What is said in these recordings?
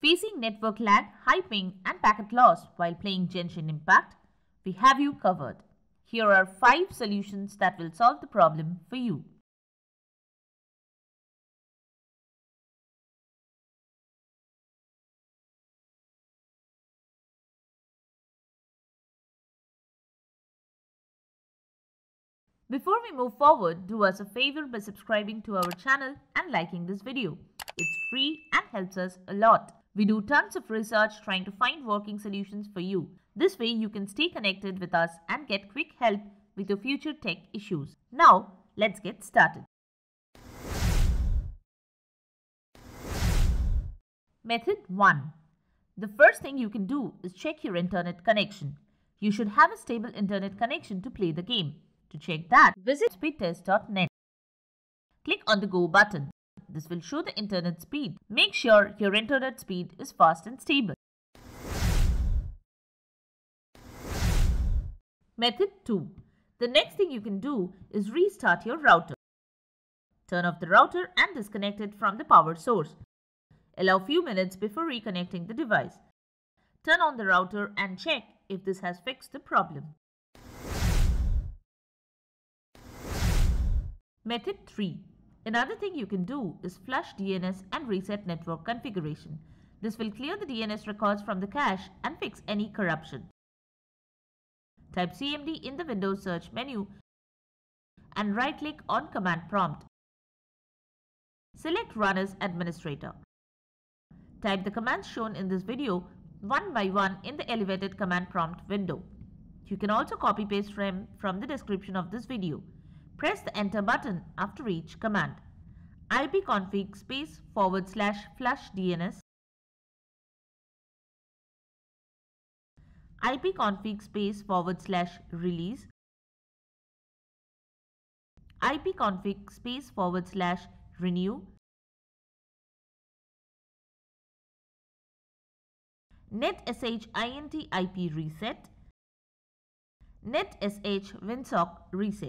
Facing network lag, high ping and packet loss while playing Genshin Impact? We have you covered. Here are 5 solutions that will solve the problem for you. Before we move forward, do us a favor by subscribing to our channel and liking this video. It's free and helps us a lot. We do tons of research trying to find working solutions for you. This way you can stay connected with us and get quick help with your future tech issues. Now, let's get started. Method 1. The first thing you can do is check your internet connection. You should have a stable internet connection to play the game. To check that, visit speedtest.net. Click on the Go button. This will show the internet speed. Make sure your internet speed is fast and stable. Method 2. The next thing you can do is restart your router. Turn off the router and disconnect it from the power source. Allow a few minutes before reconnecting the device. Turn on the router and check if this has fixed the problem. Method 3. Another thing you can do is flush DNS and reset network configuration. This will clear the DNS records from the cache and fix any corruption. Type CMD in the Windows search menu and right-click on Command Prompt. Select Run as Administrator. Type the commands shown in this video one by one in the elevated command prompt window. You can also copy-paste them from the description of this video. Press the Enter button after each command. ipconfig /flushdns, ipconfig /release, ipconfig /renew, netsh int ip reset, netsh winsock reset.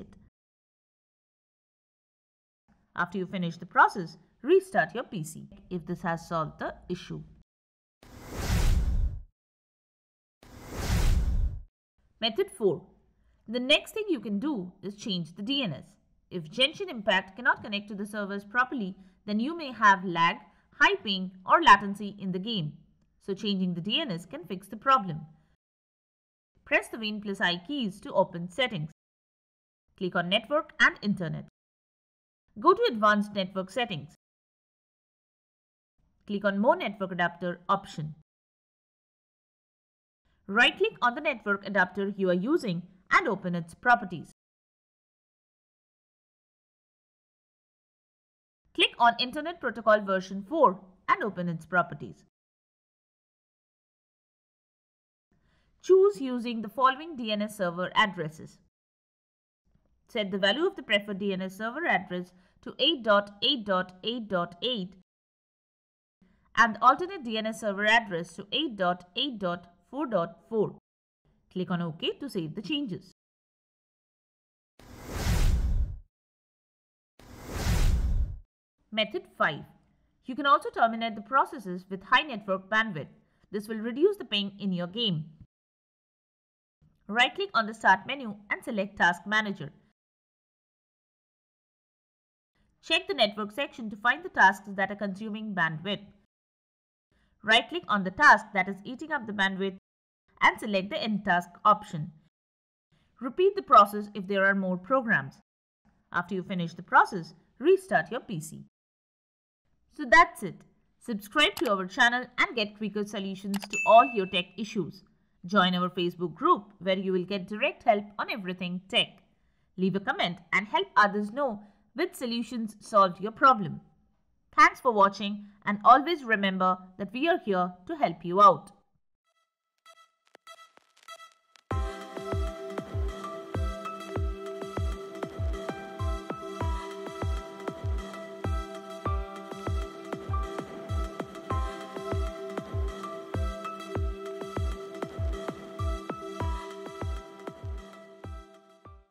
After you finish the process, restart your PC if this has solved the issue. Method 4. The next thing you can do is change the DNS. If Genshin Impact cannot connect to the servers properly, then you may have lag, high ping or latency in the game. So changing the DNS can fix the problem. Press the Win+I keys to open settings. Click on Network and Internet. Go to Advanced Network Settings. Click on More Network Adapter option. Right-click on the network adapter you are using and open its properties. Click on Internet Protocol version 4 and open its properties. Choose using the following DNS server addresses. Set the value of the preferred DNS server address to 8.8.8.8 and the alternate DNS server address to 8.8.4.4. Click on OK to save the changes. Method 5. You can also terminate the processes with high network bandwidth. This will reduce the ping in your game. Right-click on the Start menu and select Task Manager. Check the network section to find the tasks that are consuming bandwidth. Right-click on the task that is eating up the bandwidth and select the End Task option. Repeat the process if there are more programs. After you finish the process, restart your PC. So that's it. Subscribe to our channel and get quicker solutions to all your tech issues. Join our Facebook group where you will get direct help on everything tech. Leave a comment and help others know which solutions solved your problem. Thanks for watching and always remember that we are here to help you out.